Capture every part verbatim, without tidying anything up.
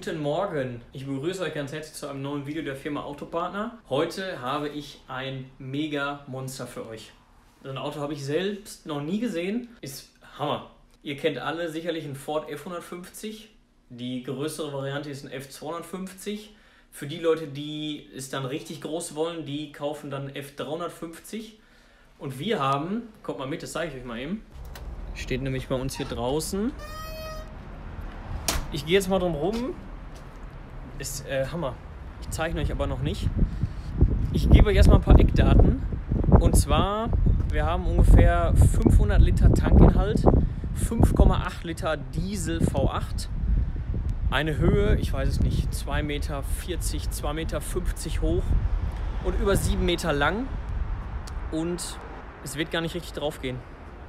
Guten Morgen, ich begrüße euch ganz herzlich zu einem neuen Video der Firma Autopartner. Heute habe ich ein mega Monster für euch. So ein Auto habe ich selbst noch nie gesehen, ist Hammer. Ihr kennt alle sicherlich einen Ford F hundertfünfzig, die größere Variante ist ein F zweihundertfünfzig. Für die Leute, die es dann richtig groß wollen, die kaufen dann F dreihundertfünfzig. Und wir haben, kommt mal mit, das zeige ich euch mal eben, steht nämlich bei uns hier draußen. Ich gehe jetzt mal drum rum. Ist äh, Hammer. Ich zeichne euch aber noch nicht. Ich gebe euch erstmal ein paar Eckdaten. Und zwar, wir haben ungefähr fünfhundert Liter Tankinhalt, fünf Komma acht Liter Diesel V acht. Eine Höhe, ich weiß es nicht, zwei Meter vierzig, zwei Meter fünfzig hoch und über sieben Meter lang. Und es wird gar nicht richtig drauf gehen.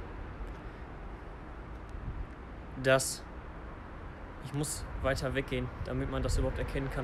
Das Ich muss weiter weggehen, damit man das überhaupt erkennen kann.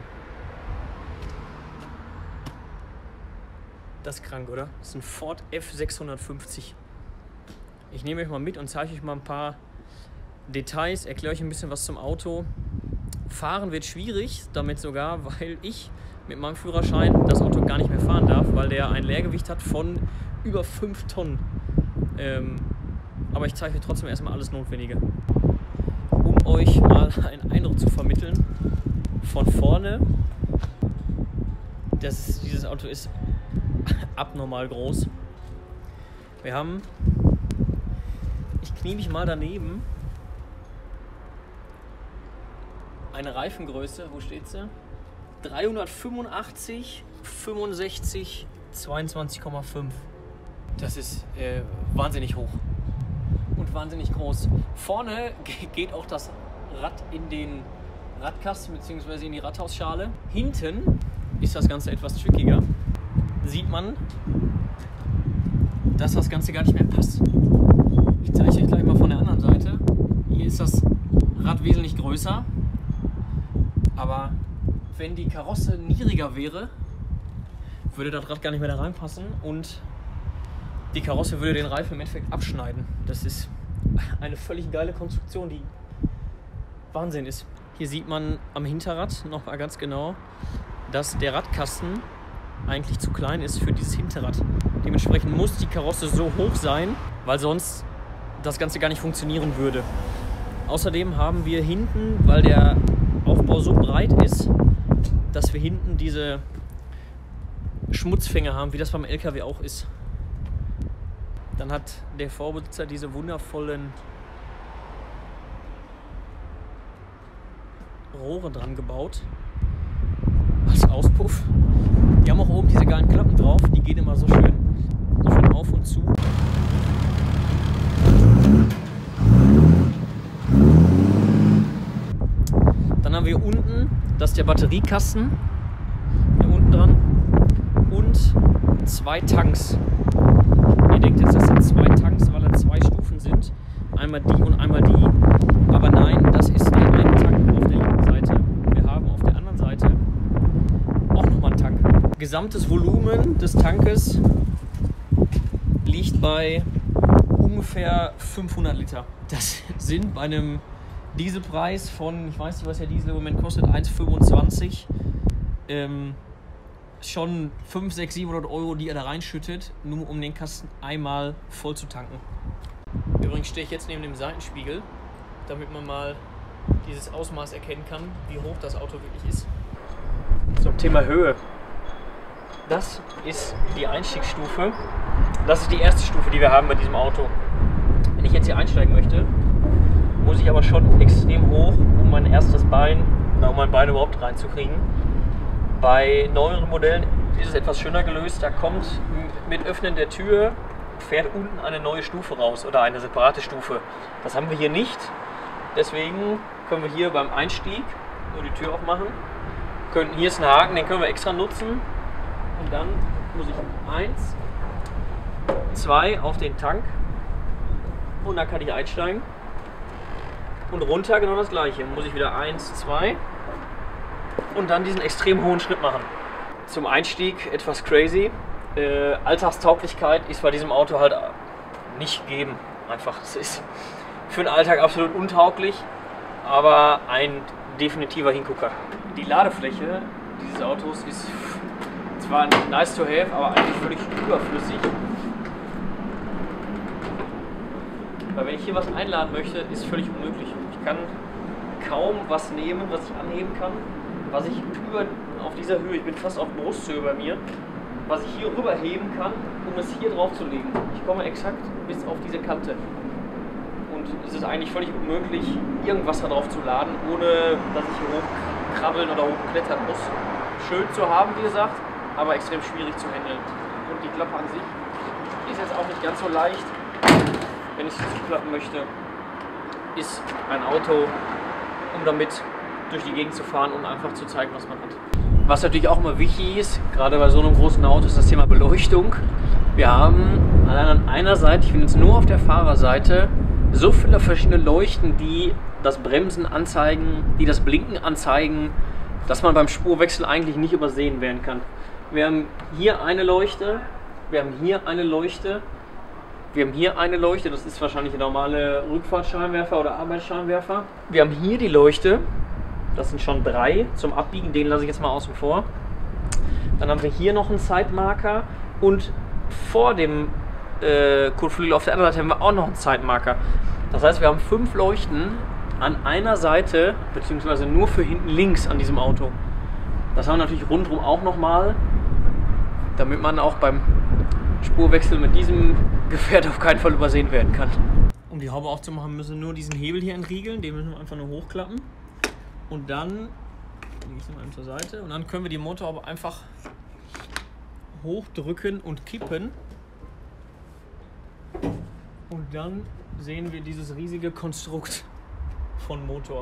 Das ist krank, oder? Das ist ein Ford F sechshundertfünfzig. Ich nehme euch mal mit und zeige euch mal ein paar Details, erkläre euch ein bisschen was zum Auto. Fahren wird schwierig, damit sogar, weil ich mit meinem Führerschein das Auto gar nicht mehr fahren darf, weil der ein Leergewicht hat von über fünf Tonnen. Ähm, aber ich zeige euch trotzdem erstmal alles Notwendige. Um euch mal einen Eindruck zu vermitteln, von vorne, das ist, dieses Auto ist abnormal groß. Wir haben, ich knie mich mal daneben, eine Reifengröße, wo steht sie? dreihundertfünfundachtzig, fünfundsechzig, zweiundzwanzig Komma fünf. Das ist äh, wahnsinnig hoch. Und wahnsinnig groß. Vorne geht auch das Rad in den Radkasten bzw. in die Radhausschale. Hinten ist das Ganze etwas trickiger. Sieht man, dass das Ganze gar nicht mehr passt. Ich zeige euch gleich mal von der anderen Seite. Hier ist das Rad wesentlich größer. Aber wenn die Karosse niedriger wäre, würde das Rad gar nicht mehr da reinpassen und die Karosse würde den Reifen im Endeffekt abschneiden. Das ist eine völlig geile Konstruktion, die Wahnsinn ist. Hier sieht man am Hinterrad noch mal ganz genau, dass der Radkasten eigentlich zu klein ist für dieses Hinterrad. Dementsprechend muss die Karosse so hoch sein, weil sonst das Ganze gar nicht funktionieren würde. Außerdem haben wir hinten, weil der Aufbau so breit ist, dass wir hinten diese Schmutzfänger haben, wie das beim L K W auch ist. Dann hat der Vorbesitzer diese wundervollen Rohre dran gebaut als Auspuff. Die haben auch oben diese geilen Klappen drauf, die gehen immer so schön, so schön auf und zu. Dann haben wir unten, das ist der Batteriekasten, hier unten dran, und zwei Tanks. Ihr denkt jetzt, das sind zwei Tanks, weil da zwei Stufen sind. Einmal die und einmal die. Aber nein, das ist der eine Tank auf der linken Seite. Wir haben auf der anderen Seite auch nochmal einen Tank. Gesamtes Volumen des Tankes liegt bei ungefähr fünfhundert Liter. Das sind bei einem Dieselpreis von, ich weiß nicht, was der Diesel im Moment kostet, eins Komma fünfundzwanzig. Ähm, schon fünfhundert, sechshundert, siebenhundert Euro, die er da reinschüttet, nur um den Kasten einmal voll zu tanken. Übrigens stehe ich jetzt neben dem Seitenspiegel, damit man mal dieses Ausmaß erkennen kann, wie hoch das Auto wirklich ist. Zum Thema Höhe. Das ist die Einstiegsstufe. Das ist die erste Stufe, die wir haben bei diesem Auto. Wenn ich jetzt hier einsteigen möchte, muss ich aber schon extrem hoch, um mein erstes Bein, oder um mein Bein überhaupt reinzukriegen. Bei neueren Modellen ist es etwas schöner gelöst. Da kommt mit Öffnen der Tür, fährt unten eine neue Stufe raus oder eine separate Stufe. Das haben wir hier nicht. Deswegen können wir hier beim Einstieg nur die Tür aufmachen. Können, hier ist ein Haken, den können wir extra nutzen. Und dann muss ich eins, zwei auf den Tank und dann kann ich einsteigen. Und runter genau das gleiche. Muss ich wieder eins, zwei und dann diesen extrem hohen Schritt machen. Zum Einstieg etwas crazy. Äh, Alltagstauglichkeit ist bei diesem Auto halt nicht gegeben. Einfach, es ist für den Alltag absolut untauglich. aber ein definitiver Hingucker. Die Ladefläche dieses Autos ist zwar nice to have, aber eigentlich völlig überflüssig. Weil wenn ich hier was einladen möchte, ist völlig unmöglich. Ich kann kaum was nehmen, was ich anheben kann, was ich über auf dieser Höhe, ich bin fast auf Brusthöhe bei mir, was ich hier rüber heben kann, um es hier drauf zu legen. Ich komme exakt bis auf diese Kante. Und es ist eigentlich völlig unmöglich, irgendwas da drauf zu laden, ohne dass ich hier hochkrabbeln oder hochklettern muss. Schön zu haben, wie gesagt, aber extrem schwierig zu handeln. Und die Klappe an sich ist jetzt auch nicht ganz so leicht. Wenn ich sie zuklappen möchte, ist ein Auto, um damit durch die Gegend zu fahren und einfach zu zeigen, was man hat. Was natürlich auch immer wichtig ist, gerade bei so einem großen Auto, ist das Thema Beleuchtung. Wir haben allein an einer Seite, ich bin jetzt nur auf der Fahrerseite, so viele verschiedene Leuchten, die das Bremsen anzeigen, die das Blinken anzeigen, dass man beim Spurwechsel eigentlich nicht übersehen werden kann. Wir haben hier eine Leuchte, wir haben hier eine Leuchte, wir haben hier eine Leuchte, das ist wahrscheinlich der normale Rückfahrtscheinwerfer oder Arbeitsscheinwerfer. Wir haben hier die Leuchte, das sind schon drei zum Abbiegen, den lasse ich jetzt mal außen vor. Dann haben wir hier noch einen Zeitmarker und vor dem äh, Kotflügel auf der anderen Seite haben wir auch noch einen Zeitmarker. Das heißt, wir haben fünf Leuchten an einer Seite, beziehungsweise nur für hinten links an diesem Auto. Das haben wir natürlich rundherum auch nochmal, damit man auch beim Spurwechsel mit diesem Gefährt auf keinen Fall übersehen werden kann. Um die Haube aufzumachen, müssen wir nur diesen Hebel hier entriegeln, den müssen wir einfach nur hochklappen. Und dann, lege ich mal zur Seite, und dann können wir die Motorhaube einfach hochdrücken und kippen. Und dann sehen wir dieses riesige Konstrukt von Motor.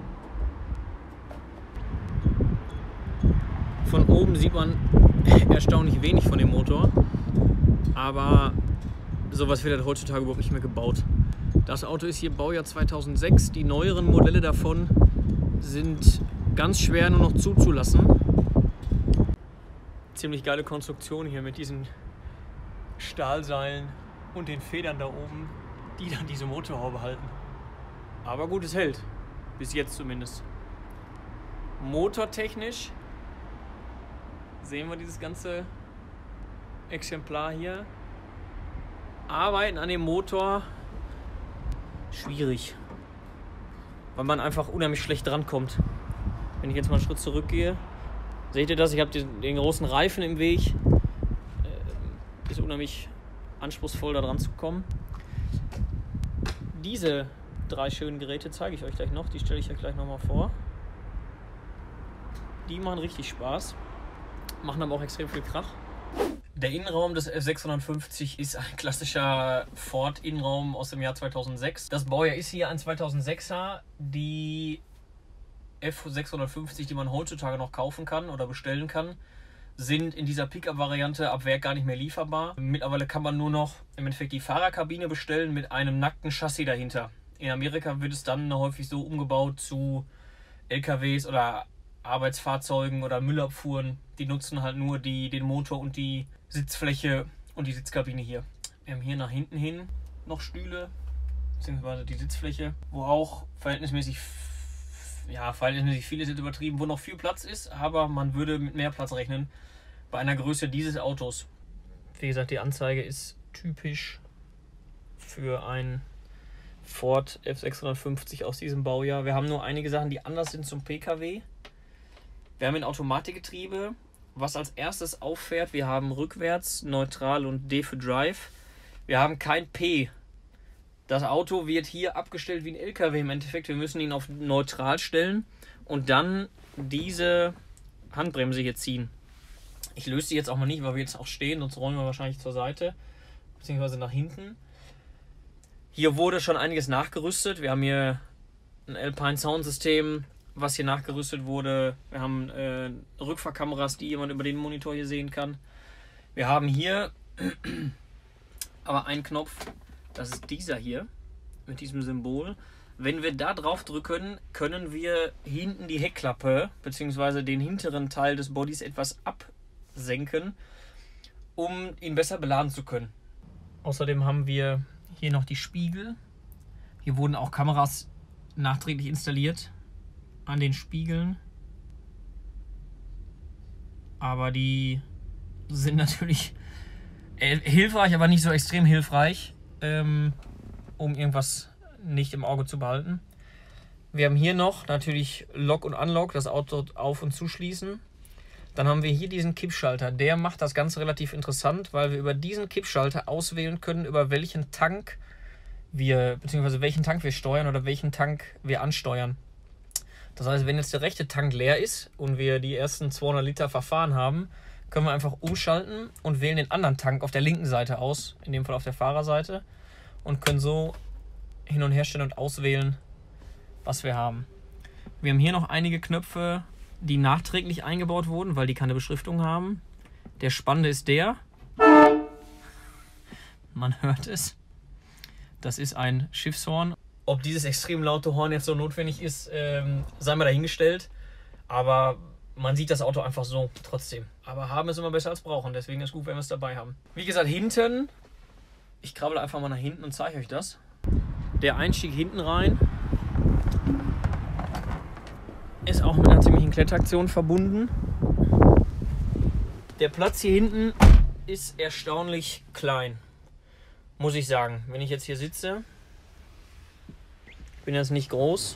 Von oben sieht man erstaunlich wenig von dem Motor, aber sowas wird halt heutzutage überhaupt nicht mehr gebaut. Das Auto ist hier Baujahr zweitausendsechs, die neueren Modelle davon sind ganz schwer nur noch zuzulassen. Ziemlich geile Konstruktion hier mit diesen Stahlseilen und den Federn da oben, die dann diese Motorhaube halten. Aber gut, es hält. Bis jetzt zumindest. Motortechnisch sehen wir dieses ganze Exemplar hier. Arbeiten an dem Motor schwierig, weil man einfach unheimlich schlecht drankommt. Wenn ich jetzt mal einen Schritt zurückgehe, seht ihr das? Ich habe den, den großen Reifen im Weg. Äh, ist unheimlich anspruchsvoll, da dran zu kommen. Diese drei schönen Geräte zeige ich euch gleich noch. Die stelle ich euch gleich nochmal vor. Die machen richtig Spaß, machen aber auch extrem viel Krach. Der Innenraum des F sechshundertfünfzig ist ein klassischer Ford-Innenraum aus dem Jahr zweitausendsechs. Das Baujahr ist hier ein zweitausendsechser. Die F sechshundertfünfzig, die man heutzutage noch kaufen kann oder bestellen kann, sind in dieser Pickup-Variante ab Werk gar nicht mehr lieferbar. Mittlerweile kann man nur noch im Endeffekt die Fahrerkabine bestellen mit einem nackten Chassis dahinter. In Amerika wird es dann häufig so umgebaut zu L K Ws oder Arbeitsfahrzeugen oder Müllabfuhren. Die nutzen halt nur die, den Motor und die Sitzfläche und die Sitzkabine hier. Wir haben hier nach hinten hin noch Stühle, beziehungsweise die Sitzfläche, wo auch verhältnismäßig, ja, verhältnismäßig viel ist jetzt übertrieben, wo noch viel Platz ist, aber man würde mit mehr Platz rechnen bei einer Größe dieses Autos. Wie gesagt, die Anzeige ist typisch für ein Ford F sechshundertfünfzig aus diesem Baujahr. Wir haben nur einige Sachen, die anders sind zum P K W. Wir haben ein Automatikgetriebe, was als erstes auffährt. Wir haben rückwärts, neutral und D für Drive. Wir haben kein P. Das Auto wird hier abgestellt wie ein L K W im Endeffekt. Wir müssen ihn auf neutral stellen und dann diese Handbremse hier ziehen. Ich löse sie jetzt auch mal nicht, weil wir jetzt auch stehen, sonst rollen wir wahrscheinlich zur Seite, beziehungsweise nach hinten. Hier wurde schon einiges nachgerüstet. Wir haben hier ein Alpine Soundsystem, was hier nachgerüstet wurde. Wir haben äh, Rückfahrkameras, die jemand über den Monitor hier sehen kann. Wir haben hier aber einen Knopf, das ist dieser hier, mit diesem Symbol. Wenn wir da drauf drücken, können wir hinten die Heckklappe, beziehungsweise den hinteren Teil des Bodys etwas absenken, um ihn besser beladen zu können. Außerdem haben wir hier noch die Spiegel. Hier wurden auch Kameras nachträglich installiert an den Spiegeln. Aber die sind natürlich hilfreich, aber nicht so extrem hilfreich, ähm, um irgendwas nicht im Auge zu behalten. Wir haben hier noch natürlich Lock und Unlock, das Auto auf- und zuschließen. Dann haben wir hier diesen Kippschalter. Der macht das Ganze relativ interessant, weil wir über diesen Kippschalter auswählen können, über welchen Tank wir, beziehungsweise welchen Tank wir steuern oder welchen Tank wir ansteuern. Das heißt, wenn jetzt der rechte Tank leer ist und wir die ersten zweihundert Liter verfahren haben, können wir einfach umschalten und wählen den anderen Tank auf der linken Seite aus, in dem Fall auf der Fahrerseite, und können so hin und her stellen und auswählen, was wir haben. Wir haben hier noch einige Knöpfe, die nachträglich eingebaut wurden, weil die keine Beschriftung haben. Der spannende ist der. Man hört es. Das ist ein Schiffshorn. Ob dieses extrem laute Horn jetzt so notwendig ist, ähm, sei mal dahingestellt. Aber man sieht das Auto einfach so trotzdem. Aber haben ist immer besser als brauchen. Deswegen ist es gut, wenn wir es dabei haben. Wie gesagt, hinten. Ich krabbel einfach mal nach hinten und zeige euch das. Der Einstieg hinten rein ist auch mit einer ziemlichen Kletteraktion verbunden. Der Platz hier hinten ist erstaunlich klein, muss ich sagen. Wenn ich jetzt hier sitze, ich bin jetzt nicht groß,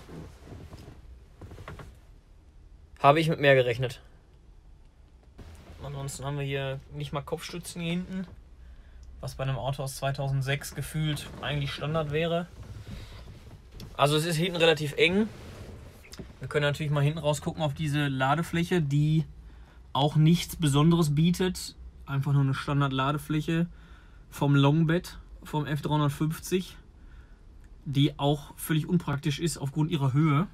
habe ich mit mehr gerechnet. Ansonsten haben wir hier nicht mal Kopfstützen hier hinten, was bei einem Auto aus zweitausendsechs gefühlt eigentlich Standard wäre. Also es ist hinten relativ eng. Wir können natürlich mal hinten raus gucken auf diese Ladefläche, die auch nichts Besonderes bietet. Einfach nur eine Standard-Ladefläche vom Longbed, vom F dreihundertfünfzig, die auch völlig unpraktisch ist aufgrund ihrer Höhe.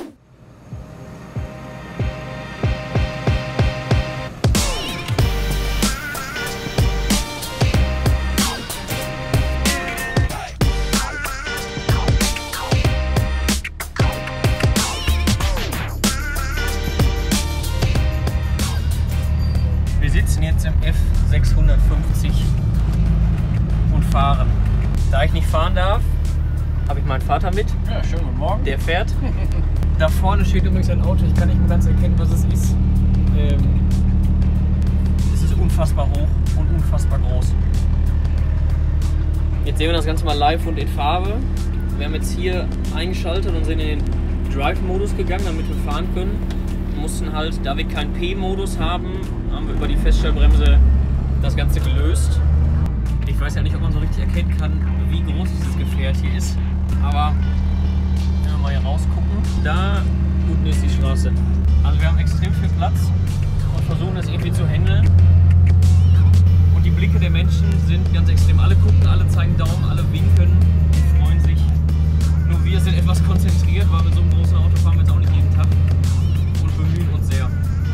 Jetzt im F sechshundertfünfzig und fahren. Da ich nicht fahren darf, habe ich meinen Vater mit. Ja, schönen guten Morgen. Der fährt. Da vorne steht übrigens ein Auto. Ich kann nicht mehr ganz erkennen, was es ist. Ähm, es ist unfassbar hoch und unfassbar groß. Jetzt sehen wir das Ganze mal live und in Farbe. Wir haben jetzt hier eingeschaltet und sind in den Drive-Modus gegangen, damit wir fahren können. Wir mussten halt, da wir keinen P-Modus haben, haben wir über die Feststellbremse das Ganze gelöst. Ich weiß ja nicht, ob man so richtig erkennen kann, wie groß dieses Gefährt hier ist. Aber wenn wir mal hier rausgucken, da unten ist die Straße. Also wir haben extrem viel Platz und versuchen das irgendwie zu handeln. Und die Blicke der Menschen sind ganz extrem. Alle gucken, alle zeigen Daumen, alle winken und freuen sich. Nur wir sind etwas konzentriert, weil mit so einem großen Auto fahren wir jetzt auch nicht jeden Tag. Und bemühen uns sehr.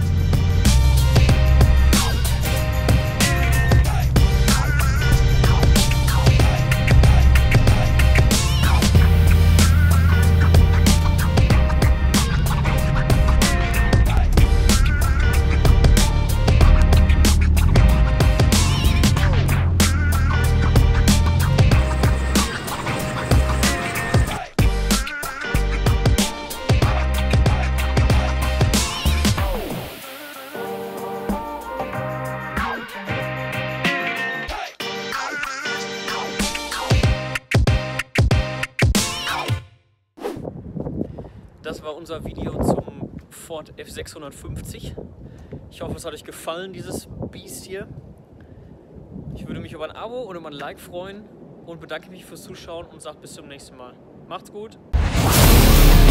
Das war unser Video zum Ford F sechshundertfünfzig. Ich hoffe, es hat euch gefallen, dieses Biest hier. Ich würde mich über ein Abo und über ein Like freuen und bedanke mich fürs Zuschauen und sage bis zum nächsten Mal. Macht's gut!